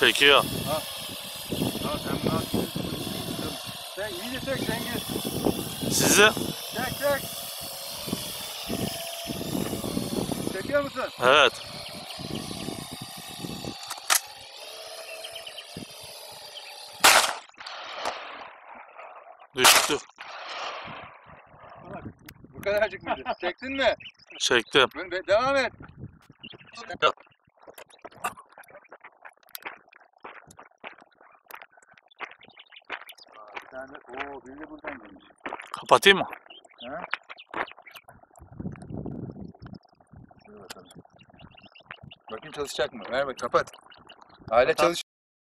Çekiyor. Ha. Ha sen ne yapıyorsun? Sen iyice çek Cengiz. Sizi? Çek çek. Çekiyor musun? Evet. Düştü. Bu kadarcık mıydı? Çektin mi? Çektim. Devam et. Bir tane biri de buradan gelmiş. Kapatayım mı? Ha? Dur bakalım. Bakayım çalışacak mı? Ver bak kapat. Alet çalış.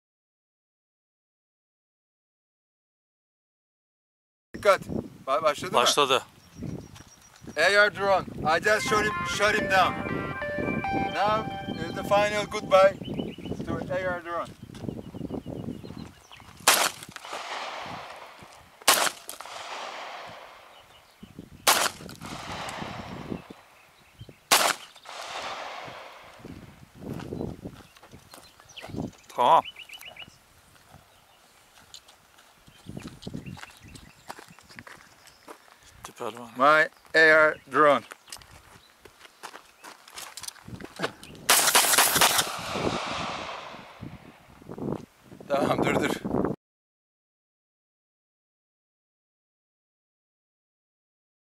Dikkat. Başladı mı? Başladı. AR drone. I just shut him down. Now the final goodbye to AR drone. Tamam. Süperman. My AR drone. Tamam dur.